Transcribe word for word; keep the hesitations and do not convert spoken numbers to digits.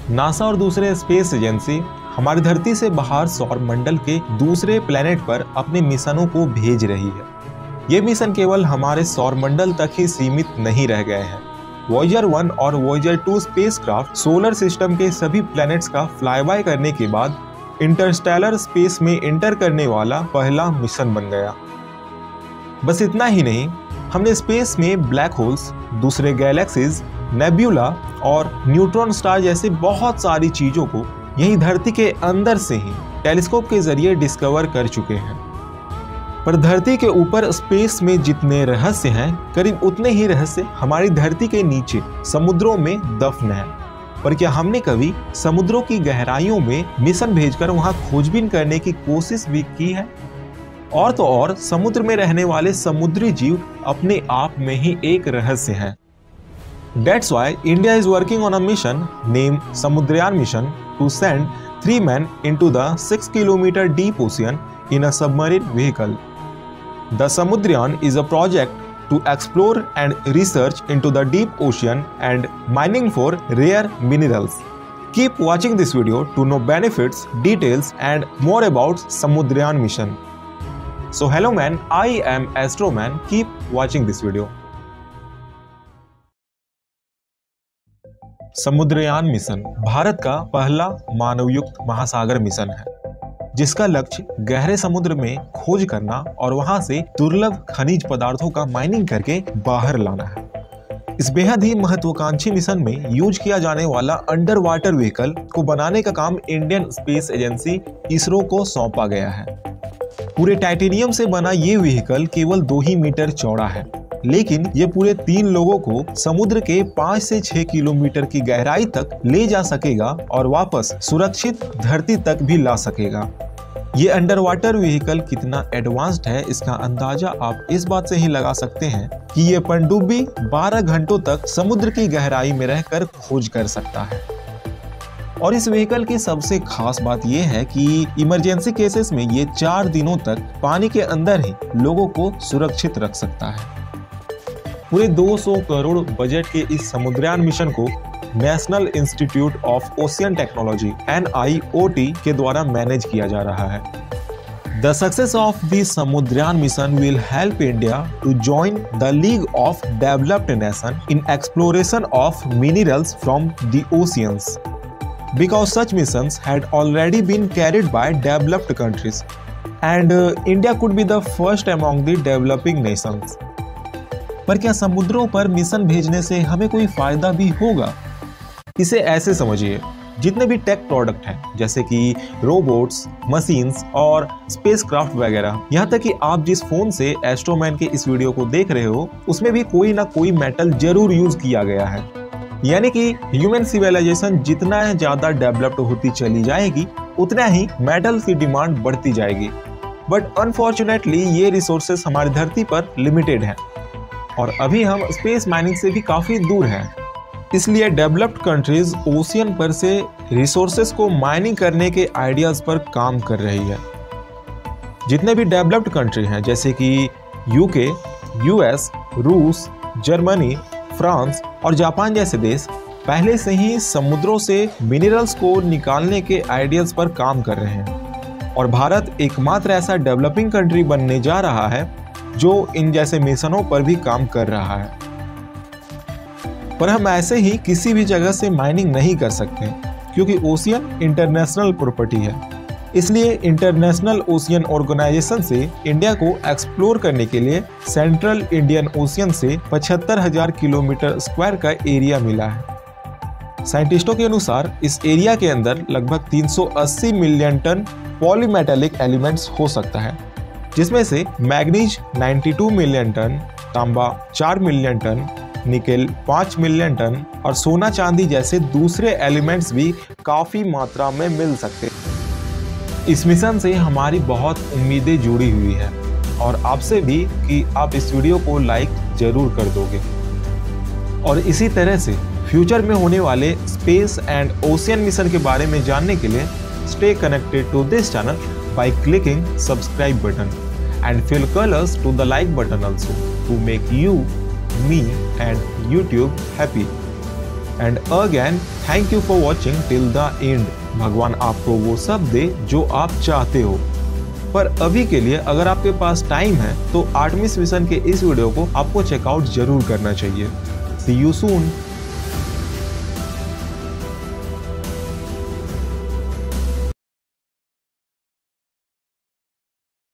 NASA और दूसरे space agency हमारी धरती से बाहर सौर मंडल के दूसरे प्लेनेट पर अपने मिशनों को भेज रही है। ये मिशन केवल हमारे सौर मंडल तक ही सीमित नहीं रह गए हैं। वॉयेजर वन और Voyager two spacecraft solar system के सभी प्लैनेट्स का फ्लाईबाय करने के बाद इंटरस्टेलर स्पेस में एंटर करने वाला पहला मिशन बन गया। बस इतना ही नहीं, हमने स्पेस में ब्लैक होल्स, दूसरे गैलेक्सीज, नेब्यूला और न्यूट्रॉन स्टार जैसे बहुत सारी चीजों को यही धरती के अंदर से ही टेलीस्कोप के जरिए डिस्कवर कर चुके हैं। पर धरती के ऊपर स्पेस में जितने रहस्य हैं, करीब उतने ही रहस्य हमारी धरती के नीचे समुद्रों में दफन हैं। पर क्या हमने कभी समुद्रों की गहराइयों में मिशन भेजकर वहां खोजबीन करने की कोशिश भी की है? और तो और समुद्र में रहने वाले समुद्री जीव अपने आप में ही एक रहस्य है। That's why India is working on a mission named Samudryan Mission to send three men into the six kilometer deep ocean in a submarine vehicle. The Samudryan is a project to explore and research into the deep ocean and mining for rare minerals. Keep watching this video to know benefits, details and more about Samudryan Mission. So hello man, I am Astroman. Keep watching this video. Samudrayaan mission Bharat का पहला मानवयुक्त महासागर mission है, जिसका लक्ष्य गहरे समुद्र में खोज करना और वहां से दुर्लभ खनिज पदार्थों का माइनिंग करके बाहर लाना है। इस बेहद ही महत्वाकांक्षी मिशन में यूज किया जाने वाला अंडर वाटर व्हीकल को बनाने का काम इंडियन स्पेस एजेंसी इसरो को सौंपा गया है। पूरे टाइटेनियम से बना ये व्हीकल केवल दो ही मीटर चौड़ा है, लेकिन ये पूरे तीन लोगों को समुद्र के पाँच से छह किलोमीटर की गहराई तक ले जा सकेगा और वापस सुरक्षित धरती तक भी ला सकेगा। ये अंडर वाटर व्हीकल कितना एडवांस्ड है, इसका अंदाजा आप इस बात से ही लगा सकते हैं कि ये पनडुब्बी बारह घंटों तक समुद्र की गहराई में रहकर खोज कर सकता है। और इस व्हीकल की सबसे खास बात यह है कि इमरजेंसी केसेस में ये चार दिनों तक पानी के अंदर ही लोगों को सुरक्षित रख सकता है। पूरे दो सौ करोड़ बजट के इस समुद्रयान मिशन को national institute of ocean technology N I O T के द्वारा मैनेज किया जा रहा है। The success of the Samudrayaan mission will help India to join the league of developed nation in exploration of minerals from the oceans, because such missions had already been carried by developed countries and uh, India could be the first among the developing nations. पर क्या समुद्रों पर mission भेजने से हमें कोई फायदा भी होगा? इसे ऐसे समझिए, जितने भी टेक प्रोडक्ट हैं जैसे कि रोबोट्स, मशीन्स और स्पेसक्राफ्ट वगैरह, यहाँ तक कि आप जिस फोन से एस्ट्रोमैन के इस वीडियो को देख रहे हो उसमें भी कोई ना कोई मेटल जरूर यूज किया गया है। यानी कि ह्यूमन सिविलाइजेशन जितना ज्यादा डेवलप्ड होती चली जाएगी उतना ही मेटल की डिमांड बढ़ती जाएगी। बट अनफॉर्चुनेटली ये रिसोर्सेस हमारी धरती पर लिमिटेड हैं और अभी हम स्पेस माइनिंग से भी काफी दूर हैं। इसलिए डेवलप्ड कंट्रीज ओशियन पर से रिसोर्सेस को माइनिंग करने के आइडियाज पर काम कर रही है। जितने भी डेवलप्ड कंट्री हैं जैसे कि यूके, यूएस, रूस, जर्मनी, फ्रांस और जापान जैसे देश पहले से ही समुद्रों से मिनरल्स को निकालने के आइडियाज पर काम कर रहे हैं और भारत एकमात्र ऐसा डेवलपिंग कंट्री बनने जा रहा है जो इन जैसे मिशनों पर भी काम कर रहा है। पर हम ऐसे ही किसी भी जगह से माइनिंग नहीं कर सकते क्योंकि ओशियन इंटरनेशनल प्रॉपर्टी है। इसलिए इंटरनेशनल ओशियन ऑर्गेनाइजेशन से इंडिया को एक्सप्लोर करने के लिए सेंट्रल इंडियन ओशियन से पचहत्तर हजार किलोमीटर स्क्वायर का एरिया मिला है। साइंटिस्टों के अनुसार इस एरिया के अंदर लगभग तीन सौ अस्सी मिलियन टन पॉलीमेटेलिक एलिमेंट्स हो सकता है, जिसमें से मैग्नीज बानवे मिलियन टन, तांबा चार मिलियन टन, निकेल पाँच मिलियन टन और सोना चांदी जैसे दूसरे एलिमेंट्स भी काफी मात्रा में मिल सकते हैं। इस मिशन से हमारी बहुत उम्मीदें जुड़ी हुई है और आपसे भी कि आप इस वीडियो को लाइक जरूर कर दोगे और इसी तरह से फ्यूचर में होने वाले स्पेस एंड ओशियन मिशन के बारे में जानने के लिए stay connected to this channel by clicking subscribe button and fill colors to the like button also to make you, me and YouTube happy. And again thank you for watching till the end. भगवान आपको वो सब दे जो आप चाहते हो। पर अभी के लिए अगर आपके पास टाइम है तो आर्टेमिस मिशन के इस वीडियो को आपको चेकआउट जरूर करना चाहिए। See you soon.